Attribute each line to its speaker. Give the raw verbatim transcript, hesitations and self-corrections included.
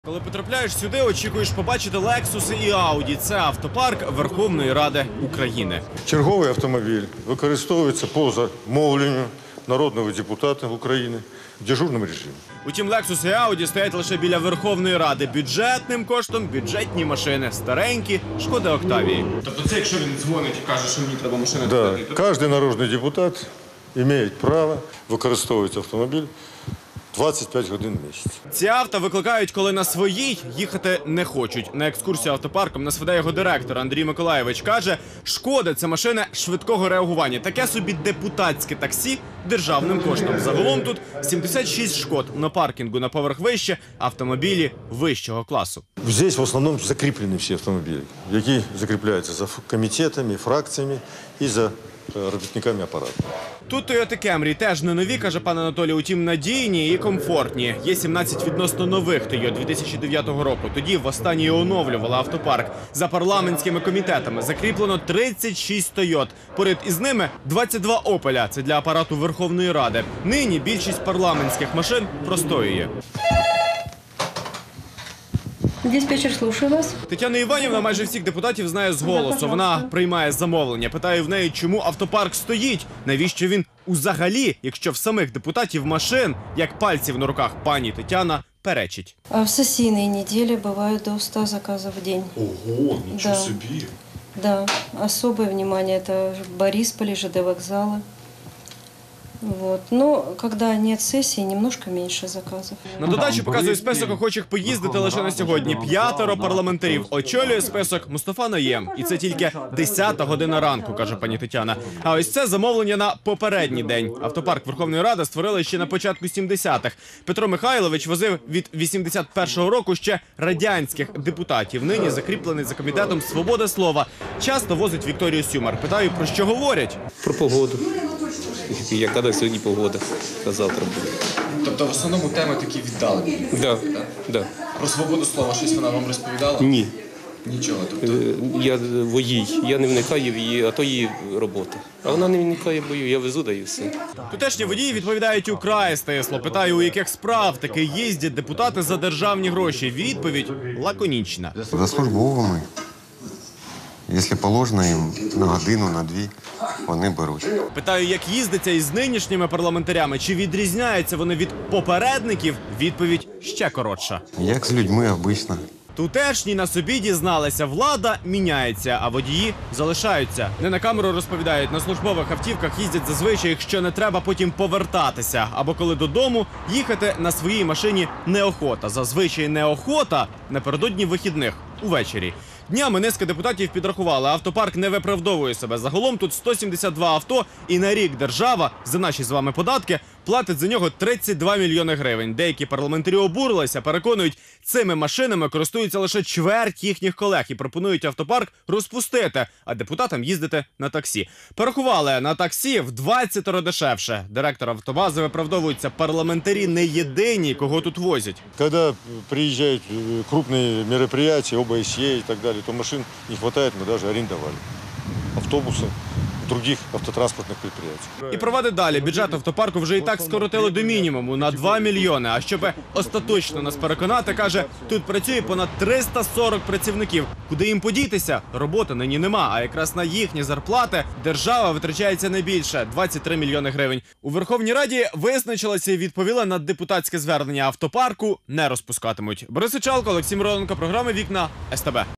Speaker 1: Коли потрапляєш сюди, очікуєш побачити Лексуси і Ауді. Це автопарк Верховної Ради України.
Speaker 2: Черговий автомобіль використовується по замовленню народного депутата України в дежурному режимі.
Speaker 1: Утім, Лексуси і Ауді стоять лише біля Верховної Ради. Бюджетним коштом бюджетні машини. Старенькі, Шкода Октавії. Тобто це якщо він дзвонить і каже, що мені треба машина?
Speaker 2: Да. Кожен народний депутат має право використовувати автомобіль двадцять п'ять годин в місяць.
Speaker 1: Ці авто викликають, коли на своїй їхати не хочуть. На екскурсію автопарком нас веде його директор Андрій Миколаєвич. Каже, Шкода – це машина швидкого реагування. Таке собі депутатське таксі державним коштом. Загалом тут сімдесят шість Шкод. На паркінгу на поверх вище автомобілі вищого класу.
Speaker 2: Здесь в основному закріплені всі автомобілі, які закріпляються за комітетами, фракціями і за робітниками апарату.
Speaker 1: Тут Toyota Camry теж не нові, каже пан Анатолій, утім надійні і комфортні. Є сімнадцять відносно нових Toyota дві тисячі дев'ятого року. Тоді востаннє і оновлювали автопарк. За парламентськими комітетами закріплено тридцять шість Toyota. Поряд із ними двадцять два Opel. Це для апарату Верховної Ради. Нині більшість парламентських машин простоює.
Speaker 3: Диспетчер, слушаю вас.
Speaker 1: Тетяна Іванівна майже всіх депутатів знає з голосу. Вона приймає замовлення. Питаю в неї, чому автопарк стоїть? Навіщо він взагалі, якщо в самих депутатів машин, як пальців на руках пані Тетяна, перечить.
Speaker 3: А в сессийные недели бывают до ста заказов в день.
Speaker 1: Ого,
Speaker 3: нічого собі. Да, особое внимание это Борисполь, ЖД вокзалы. Вот. Но когда нет сессии, немножко меньше заказов.
Speaker 1: На додачу показує список охочих поїздити лише на сьогодні. П'ятеро парламентарів. Очолює список Мустафа Найєм. І це тільки десята година ранку, каже пані Тетяна. А ось це замовлення на попередній день. Автопарк Верховної Ради створили ще на початку сімдесятих. Петро Михайлович возив від вісімдесят першого року ще радянських депутатів. Нині закріплений за комітетом «Свобода слова». Часто возить Вікторію Сюмар. Питаю, про що говорять?
Speaker 4: Про погоду. Яка сьогодні погода, а завтра буде.
Speaker 5: Тобто в основному теми такі віддалені?
Speaker 4: Да, да.
Speaker 5: Про свободу слова щось вона вам розповідала?
Speaker 4: Ні.
Speaker 5: Нічого? Тобто...
Speaker 4: Я водій, я не вникаю в її, а то її робота. А вона не вникає в бою, я везу, да і все.
Speaker 1: Тутешні водії відповідають украй стисло. Питаю, у яких справ таки їздять депутати за державні гроші. Відповідь лаконічна.
Speaker 6: За службовими. Якщо положено їм на годину, на дві, вони беруть.
Speaker 1: Питаю, як їздиться із нинішніми парламентарями, чи відрізняються вони від попередників? Відповідь ще коротша.
Speaker 6: Як з людьми обично.
Speaker 1: Тутешні на собі дізналися, влада міняється, а водії залишаються. Не на камеру розповідають, на службових автівках їздять зазвичай, якщо не треба потім повертатися. Або коли додому їхати на своїй машині неохота. Зазвичай неохота напередодні вихідних, увечері. Днями низка депутатів підрахували, автопарк не виправдовує себе. Загалом тут сто сімдесят два авто, і на рік держава, за наші з вами податки, платить за нього тридцять два мільйони гривень. Деякі парламентарі обурилися, переконують, цими машинами користуються лише чверть їхніх колег і пропонують автопарк розпустити, а депутатам їздити на таксі. Порахували, на таксі в двадцятеро дешевше. Директор автобази виправдовується, парламентарі не єдині, кого тут возять.
Speaker 2: Коли приїжджають крупні мероприятия, ОБСЄ і так далі, то машин не вистачає, ми навіть орендували автобуси других автотранспортних підприємств.
Speaker 1: І провадить далі. Бюджет автопарку вже і так скоротили до мінімуму на два мільйони. А щоб остаточно нас переконати, каже, тут працює понад триста сорок працівників. Куди їм подітися? Роботи нині нема. А якраз на їхні зарплати держава витрачається найбільше – двадцять три мільйони гривень. У Верховній Раді визначилася і відповіла на депутатське звернення. Автопарку не розпускатимуть. Борис Ічалко, Олексій Мироненко, програма «Вікна», ес те бе.